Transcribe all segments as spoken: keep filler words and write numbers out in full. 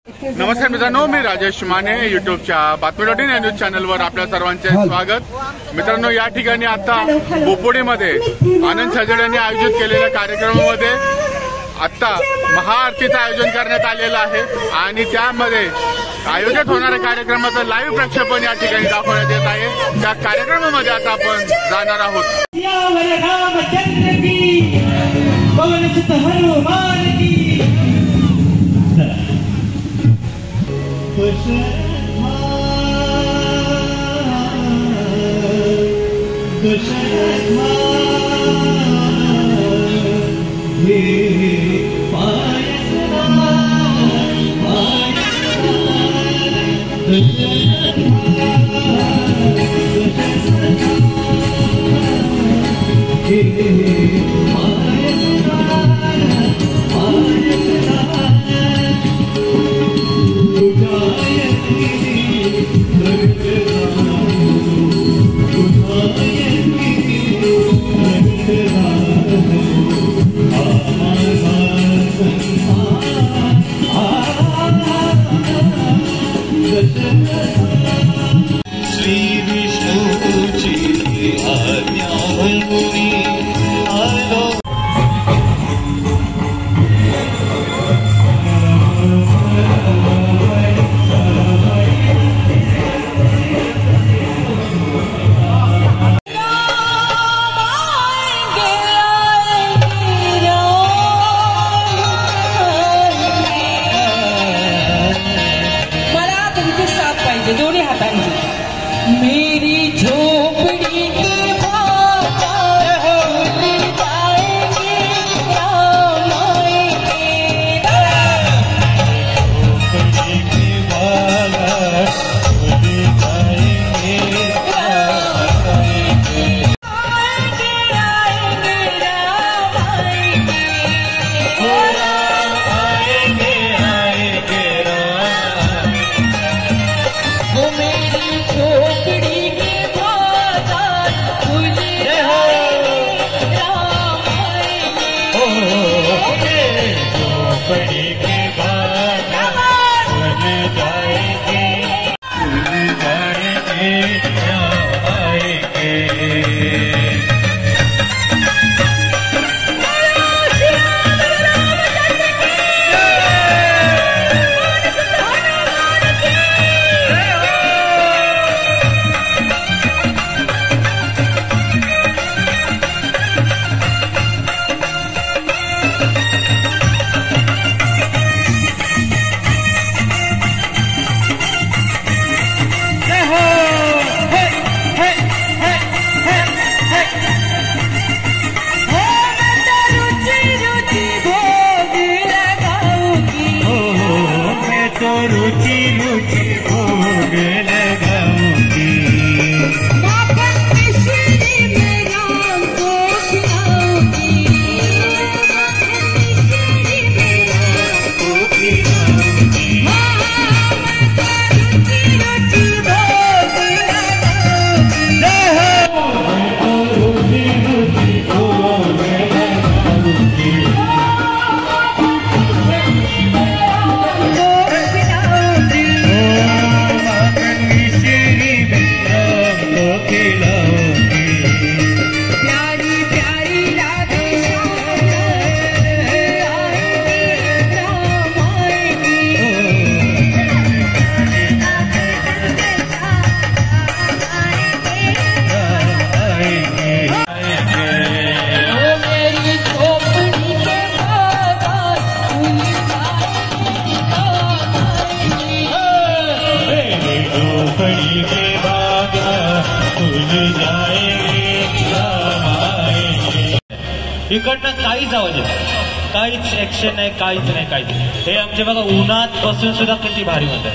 नमस्कार मित्रांनो, मी राजेश माने युट्यूबच्या बातमी डॉट इन या न्यूज चॅनलवर आपल्या सर्वांचे स्वागत। मित्रांनो, या ठिकाणी आता बोपोडीमध्ये आनंद सजड यांनी आयोजित केलेल्या कार्यक्रमामध्ये आता महाआरतीचं आयोजन करण्यात आलेलं आहे आणि त्यामध्ये आयोजित होणाऱ्या कार्यक्रमाचं लाईव्ह प्रक्षेपण या ठिकाणी दाखवण्यात येत आहे। त्या कार्यक्रमामध्ये आता आपण जाणार आहोत। दोन्ही हातांची मेरी झोपड़ी के बाजार भूल जाएंगे राम आएंगे, झोपड़ी के बाजार भूल जाएंगे राम आएंगे, आएंगे राम आएंगे, राम आएंगे आएंगे राम, वो मेरी झोपड़ी के बाजार भूल जाएंगे राम आएंगे, झोपड़ी के बाजार भूल जाएंगे भूल जाएंगे राम आएंगे। रुचि रुचि भोग लगाऊंगी, माखन मिश्री में राम को खिलाऊंगी, मिश्री में राम को खिलाऊंगी, रुचि रुचि भोग लगाऊंगी, रुचि रुचि भोग लगाऊंगी। इकडनं काहीच आवाज येत, काहीच ऍक्शन नाही, काहीच नाही, काहीच नाही। हे आमचे बघा उन्हात बसून सुद्धा किती भारी म्हणतात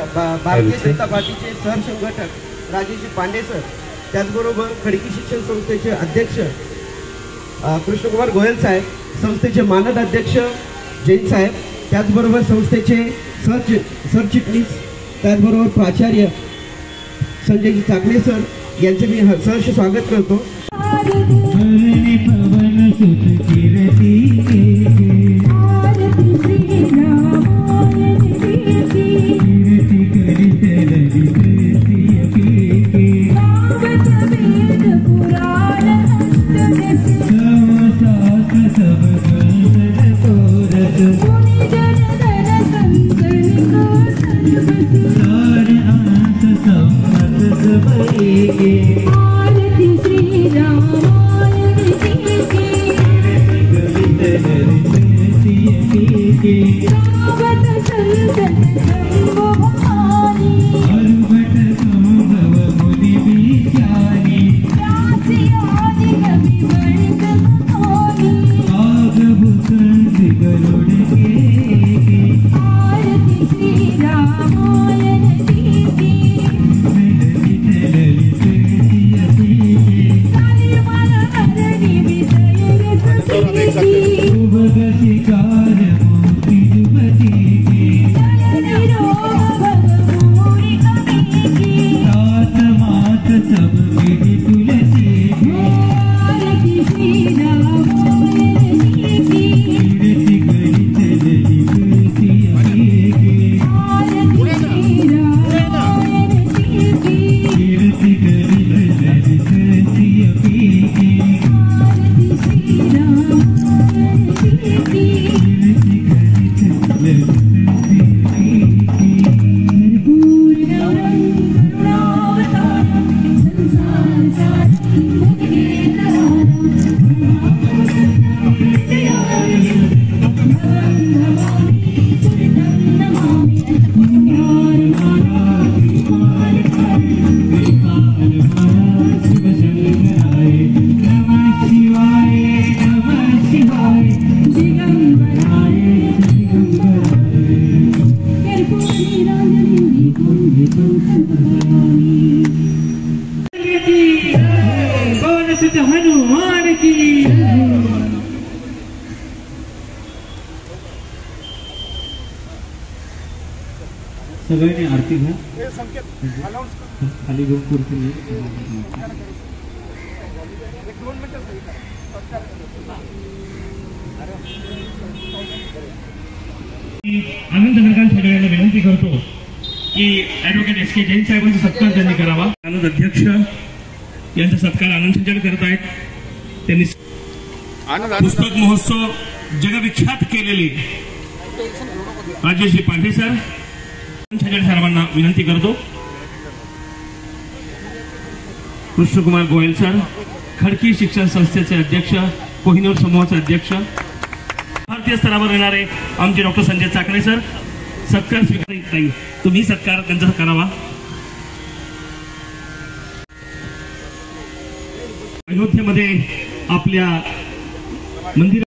भा- भारतीय जनता पार्टीचे सहसंघटक राजेशजी पांडे सर, त्याचबरोबर खडकी शिक्षण संस्थेचे अध्यक्ष अ, कृष्णकुमार गोयल साहेब, संस्थेचे मानद अध्यक्ष जैन साहेब, त्याचबरोबर संस्थेचे सर सरचिटणीस, त्याचबरोबर प्राचार्य संजयजी चाकणे सर यांचे मी सहर्ष स्वागत करतो. पवन सुत कीर्ती कीर्ती करित ललित सिय पीके सहसास सब कंसन कोरस सार अंश संमत सबैके हनुमान की सगळ्यांनी आरती घ्या खाली घेऊन पुरती आनंद हरकान सगळ्यांना विनंती करतो की ऍडव्होकेट एस के जैन साहेबांचा सत्कार त्यांनी करावा. आनंद अध्यक्ष यांचा सत्कार आनंद संचलन करत आहेत. त्यांनी पुस्तक महोत्सव जगविख्यात केलेले राजेशजी पांडे सर सर्वांना विनंती करतो. कृष्णकुमार गोयल सर, खडकी शिक्षण संस्थेचे अध्यक्ष, कोहिनूर समूहाचे अध्यक्ष, भारतीय स्तरावर येणारे आमचे डॉक्टर संजय चाकणे सर, सत्कार स्वीकारत नाही तुम्ही सत्कार त्यांचा करावा. अयोध्येमध्ये आपल्या मंदिर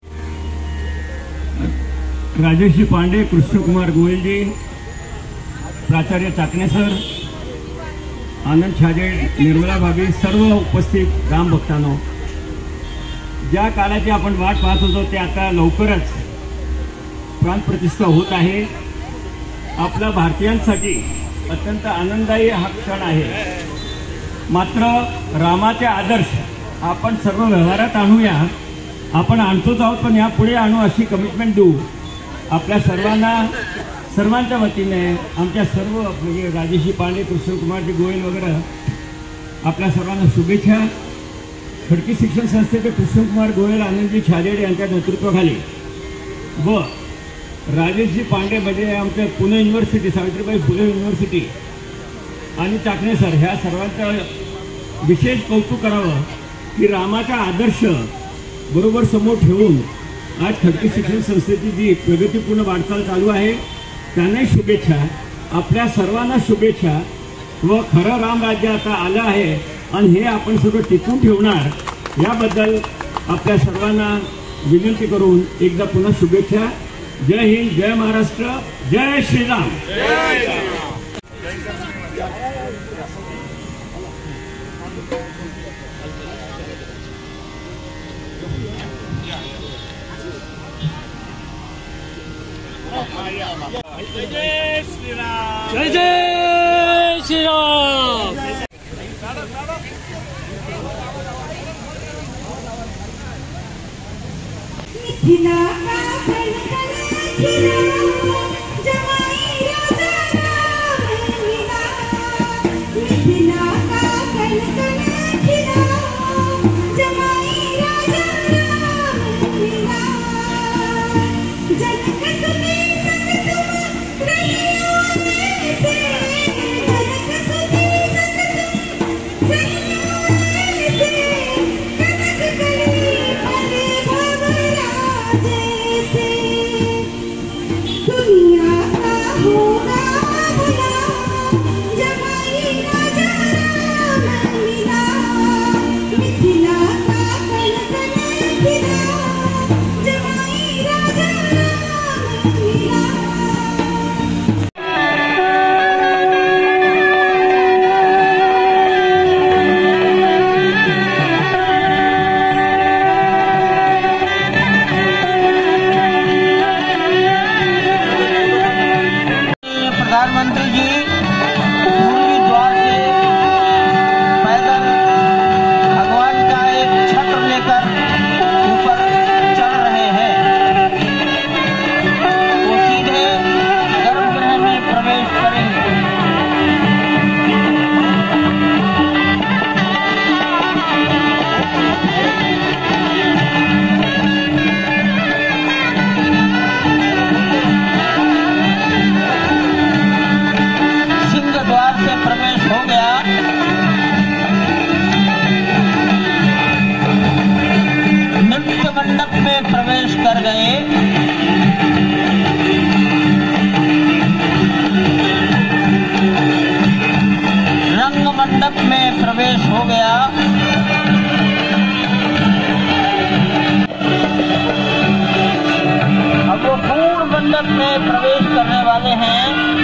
राजेशजी पांडे, कृष्णकुमार गोयलजी, प्राचार्य चाकणे सर, आनंद छाजे, निर्मला भाभी, सर्व उपस्थित राम भक्तांनो, ज्या काळाची आपण वाट पाहत होतो ते आता लवकरच प्राणप्रतिष्ठा होत आहे. आपल्या भारतीयांसाठी अत्यंत आनंददायी हा क्षण आहे. मात्र रामाचे आदर्श आपण सर्व व्यवहारात आणूया. आपण आणतोच आहोत पण यापुढे आणू अशी कमिटमेंट देऊ. आपल्या सर्वांना सर्वांच्या वतीने आमच्या सर्व म्हणजे राजेशजी पांडे, कृष्णकुमारजी गोयल वगैरे आपल्या सर्वांना शुभेच्छा. खडकी शिक्षण संस्थेचे कृष्णकुमार गोयल, आनंदजी छाजेड यांच्या नेतृत्वाखाली व राजेशजी पांडे म्हणजे आमच्या पुणे युनिव्हर्सिटी, सावित्रीबाई फुले युनिव्हर्सिटी आणि चाकणे सर ह्या सर्वांचं विशेष कौतुक करावं की रामाचा आदर्श बरोबर समोर ठेवून आज खडकी शिक्षण संस्थेची जी प्रगतीपूर्ण वाटचाल चालू आहे त्यांनाही शुभेच्छा. आपल्या सर्वांना शुभेच्छा. व खरं रामराज्य आता आलं आहे आणि हे आपण सगळं टिकून ठेवणार याबद्दल आपल्या सर्वांना विनंती करून एकदा पुन्हा शुभेच्छा. जय हिंद, जय महाराष्ट्र, जय श्रीराम. जय जय श्री राम। मिथिला का धड़कन खिला जमाई राजा राम लीला। मिथिला का धड़कन खिला जमाई राजा राम लीला। जनक सुनी संग तुम रहियो में से। जनक सुनी संग तुम रहियो में से। कनक कली पले भव जैसे। दुनिया का होगा भला जमाई राजा राम लीला। मिथिला का कनकन खिला जमाई राजा राम लीला। प्रधानमंत्री जी पूर्वी द्वार से पैदल भगवान का एक छत्र लेकर ऊपर चढ़ रहे हैं। वो सीधे गर्भगृह में प्रवेश करेंगे। सिंह द्वार से प्रवेश हो गया। नृत्य मंडप में प्रवेश कर गए। रंग मंडप में प्रवेश हो गया। अब वो पूर्ण मंडप में प्रवेश करने वाले हैं।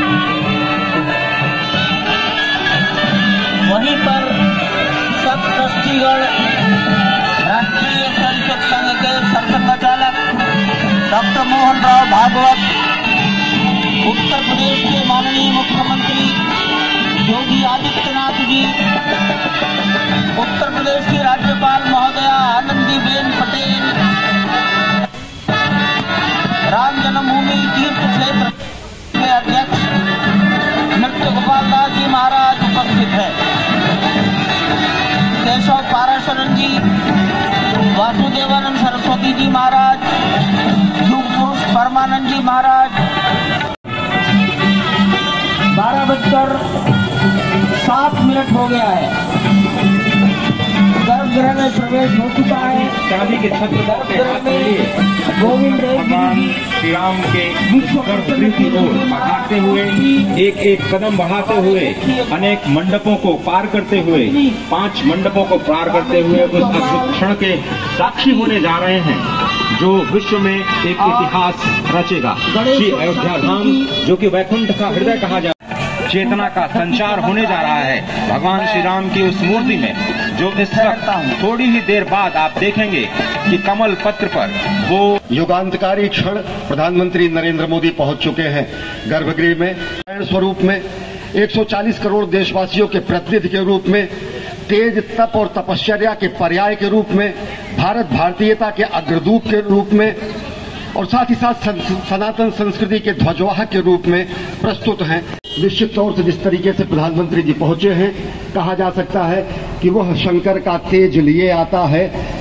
वहीं पर सब ट्रस्टीगण राष्ट्रीय स्वयंसेवक संघ के सरसंघचालक डॉक्टर मोहन राव भागवत, उत्तर प्रदेश के माननीय मुख्यमंत्री योगी आदित्यनाथ जी, उत्तर प्रदेश की राज्यपाल महोदया आनंदीबेन पटेल, राम जन्मभूमि तीर्थ क्षेत्र के अध्यक्ष नृत्य गोपाल दास जी महाराज उपस्थित है। केशव पाराशरन जी, वासुदेवानंद सरस्वती जी महाराज, युग पुरुष परमानंद जी महाराज। बारह बजकर सात मिनट हो गया है। गर्भगृह में प्रवेश हो चुका है। चांदी के छत्र गर्भगृह में गोविंद देव जी श्री राम के गर्भगृह की ओर बढ़ाते हुए एक एक कदम बढ़ाते हुए अनेक मंडपों को पार करते हुए पांच मंडपों को पार करते हुए उस अद्भुत क्षण के साक्षी होने जा रहे हैं जो विश्व में एक इतिहास रचेगा। श्री अयोध्या धाम जो कि वैकुंठ का हृदय कहा जाता है, चेतना का संचार होने जा रहा है भगवान श्री राम की उस मूर्ति में, जो इस वक्त थोड़ी ही देर बाद आप देखेंगे कि कमल पत्र पर वो युगांतकारी क्षण प्रधानमंत्री नरेंद्र मोदी पहुंच चुके हैं। गर्भगृह में स्वरूप में एक सौ चालीस करोड़ देशवासियों के प्रतिनिधि के रूप में, तेज तप और तपश्चर्या के पर्याय के रूप में, भारत भारतीयता के अग्रदूत के रूप में और साथ ही साथ सनातन संस्कृति के ध्वजवाहक के रूप में प्रस्तुत हैं। निश्चित तौर से जिस तरीके से प्रधानमंत्री जी पहुंचे हैं, कहा जा सकता है कि वह शंकर का तेज लिए आता है